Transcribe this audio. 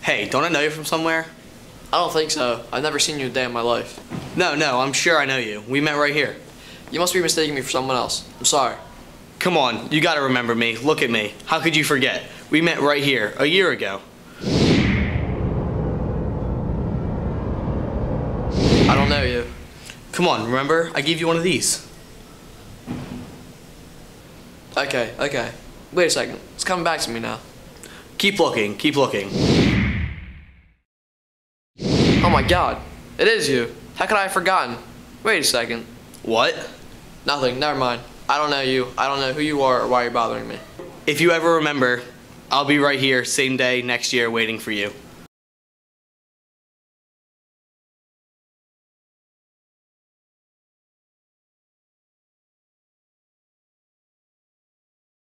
Hey, don't I know you from somewhere? I don't think so. I've never seen you a day in my life. No, I'm sure I know you. We met right here. You must be mistaking me for someone else. I'm sorry. Come on, you gotta remember me. Look at me. How could you forget? We met right here, a year ago. I don't know you. Come on, remember? I gave you one of these. Okay. Wait a second. It's coming back to me now. Keep looking, keep looking. Oh my God. It is you. How could I have forgotten? Wait a second. What? Nothing. Never mind. I don't know you. I don't know who you are or why you're bothering me. If you ever remember, I'll be right here, same day, next year, waiting for you.